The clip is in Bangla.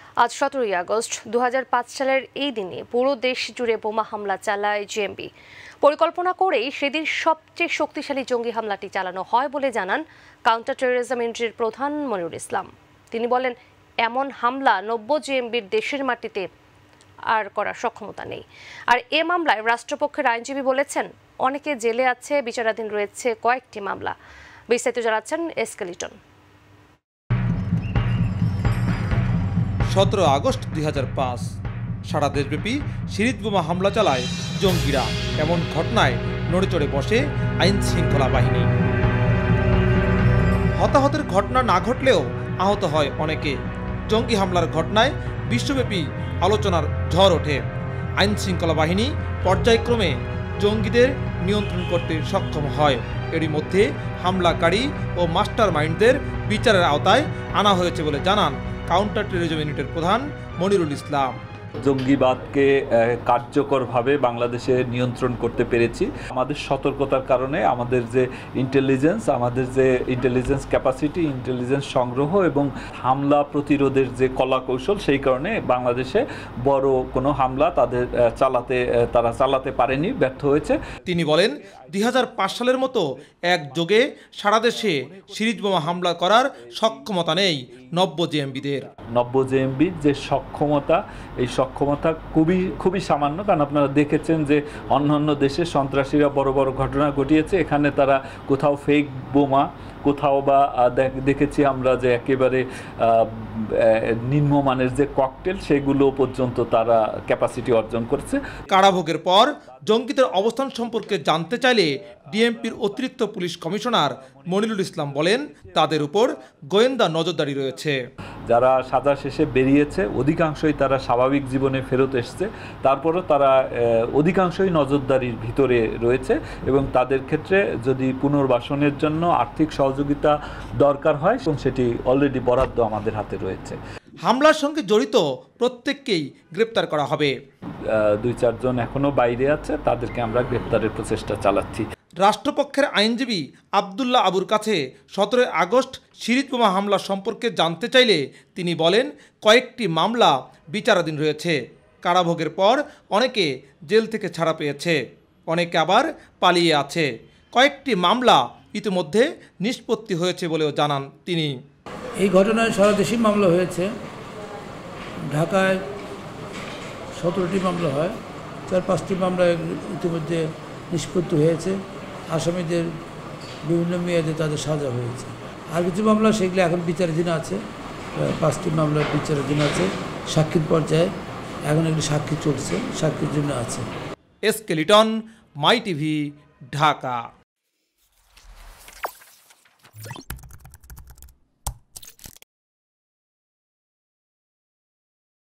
আজ 17ই আগস্ট 2005 সালের এই দিনে পুরো দেশ জুড়ে বোমা হামলা চালায় জেএমবি। পরিকল্পনা করেই সেদিন সবচেয়ে শক্তিশালী জঙ্গি হামলাটি চালানো হয় বলে জানান কাউন্টার টেররিজম ইউনিটের প্রধান মনিরুল ইসলাম। তিনি বলেন, এমন হামলা 90 জেএমবির দেশের মাটিতে আর করার সক্ষমতা নেই। আর এ মামলায় রাষ্ট্রপক্ষের আইনজীবী বলেছেন, অনেকে জেলে আছে, বিচারাধীন রয়েছে কয়েকটি মামলা। বিস্তারিত জানাচ্ছেন এসকে লিটন। 17 আগস্ট 2005 সারা দেশব্যাপী সিরিজ বোমা হামলা চালায় জঙ্গিরা। এমন ঘটনায় নড়েচড়ে বসে আইন শৃঙ্খলা বাহিনী। হতাহতের ঘটনা না ঘটলেও আহত হয় অনেকে। জঙ্গি হামলার ঘটনায় বিশ্বব্যাপী আলোচনার ঝড় ওঠে। আইন শৃঙ্খলা বাহিনী পর্যায়ক্রমে জঙ্গিদের নিয়ন্ত্রণ করতে সক্ষম হয়। এরই মধ্যে হামলাকারী ও মাস্টার মাইন্ডদের বিচারের আওতায় আনা হয়েছে বলে জানান কাউন্টার টেররিজম ইউনিটের প্রধান মনিরুল ইসলাম। জঙ্গিবাদকে কার্যকরভাবে বাংলাদেশে নিয়ন্ত্রণ করতে পেরেছি। আমাদের সতর্কতার কারণে আমাদের যে ইন্টেলিজেন্স ক্যাপাসিটি, ইন্টেলিজেন্স সংগ্রহ এবং হামলা প্রতিরোধের যে কলা কৌশল, সেই কারণে বাংলাদেশে বড় কোনো হামলা তারা চালাতে পারেনি, ব্যর্থ হয়েছে। তিনি বলেন, 2005 সালের মতো একযোগে সারা দেশে সিরিজ বোমা হামলা করার সক্ষমতা নেই 90 জেএমবিদের। 90 জেএমবির যে সক্ষমতা, এই সক্ষমতা খুবই সামান্য। কারণ আপনারা দেখেছেন যে অন্যান্য দেশে সন্ত্রাসীরা বড় বড় ঘটনা ঘটিয়েছে, এখানে তারা কোথাও ফেক বোমা, কোথাও বা দেখেছি আমরা যে একেবারে নিম্নমানের যে ককটেল, সেগুলো পর্যন্ত তারা ক্যাপাসিটি অর্জন করেছে। কারাভোগের পর জঙ্গিদের অবস্থান সম্পর্কে জানতে চাইলে ডিএমপির অতিরিক্ত পুলিশ কমিশনার মনিরুল ইসলাম বলেন, তাদের উপর গোয়েন্দা নজরদারি রয়েছে। যারা সাজা শেষে বেরিয়েছে অধিকাংশই তারা স্বাভাবিক জীবনে ফেরত এসছে, তারপরও তারা অধিকাংশই নজরদারির ভিতরে রয়েছে এবং তাদের ক্ষেত্রে যদি পুনর্বাসনের জন্য আর্থিক সহযোগিতা দরকার হয়, এবং সেটি অলরেডি বরাদ্দ আমাদের হাতে রয়েছে। হামলার সঙ্গে জড়িত প্রত্যেককেই গ্রেপ্তার করা হবে। 2-4 জন এখনো বাইরে আছে, তাদেরকে আমরা গ্রেপ্তারের প্রচেষ্টা চালাচ্ছি। রাষ্ট্রপক্ষের আইনজীবী আব্দুল্লাহ আবুর কাছে 17 আগস্ট সিরিজ বোমা হামলা সম্পর্কে জানতে চাইলে তিনি বলেন, কয়েকটি মামলা বিচারাধীন রয়েছে। কারাভোগের পর অনেকে জেল থেকে ছাড়া পেয়েছে, অনেকে আবার পালিয়ে আছে। কয়েকটি মামলা ইতিমধ্যে নিষ্পত্তি হয়েছে বলেও জানান তিনি। এই ঘটনায় সারা দেশে মামলা হয়েছে। ঢাকায় 17টি মামলা হয়, 4-5টি মামলা ইতিমধ্যে নিষ্পত্তি হয়েছে। আসামিদের বিভিন্ন মেয়াদে তাদের সাজা হয়েছে। আর কিছু মামলা সেগুলো এখন বিচারাধীন আছে। 5টি মামলার বিচারাধীন আছে, সাক্ষীর পর্যায়ে এখন একটি সাক্ষী চলছে, সাক্ষীর জন্য আছে। SK Liton, My TV, Dhaka.